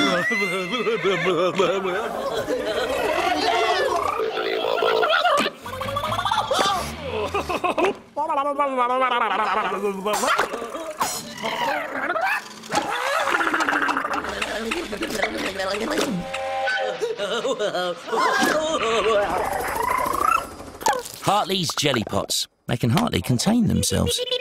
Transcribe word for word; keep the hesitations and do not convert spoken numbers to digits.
Hartley's jelly pots. They can hardly contain themselves.